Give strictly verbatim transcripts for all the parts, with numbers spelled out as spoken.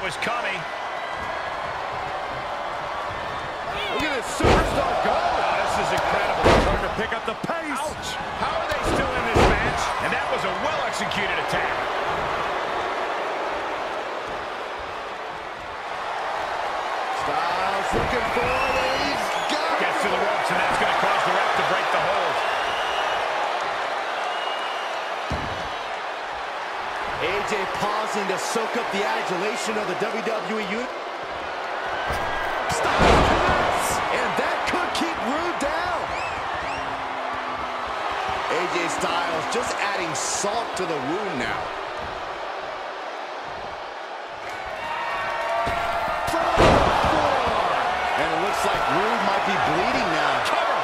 was coming. Look at this superstar go. Oh, this is incredible. Starting to pick up the pace. Ouch. How are they still in this match? And that was a well-executed attack. Styles looking for it. He's got it. Gets to the ropes, and that's going to cause the ref to break the hold. A J pausing to soak up the adulation of the W W E unit. Styles connects, and that could keep Rude down. A J Styles just adding salt to the wound now. From the floor. And it looks like Rude might be bleeding now. Cover.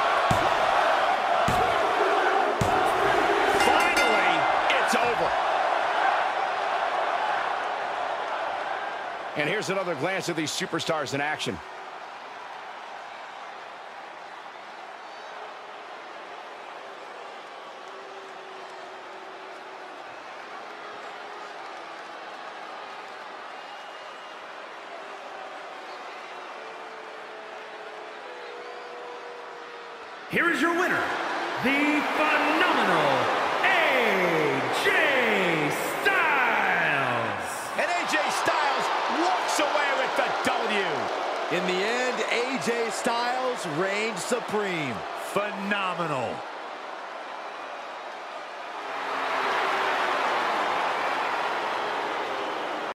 Finally, it's over. And here's another glance at these superstars in action. Here is your winner, the phenomenal A J Styles. And A J Styles walks away with the W. In the end, A J Styles reigns supreme. Phenomenal.